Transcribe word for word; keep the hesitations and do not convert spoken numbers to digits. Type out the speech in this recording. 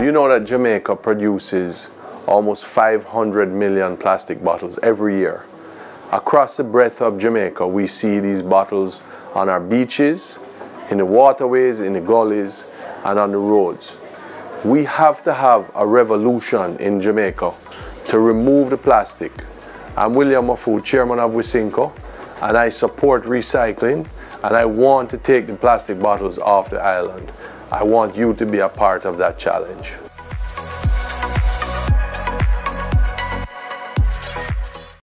Do you know that Jamaica produces almost five hundred million plastic bottles every year? Across the breadth of Jamaica, we see these bottles on our beaches, in the waterways, in the gullies, and on the roads. We have to have a revolution in Jamaica to remove the plastic. I'm William Mahfood, chairman of Wisynco, and I support recycling, and I want to take the plastic bottles off the island. I want you to be a part of that challenge.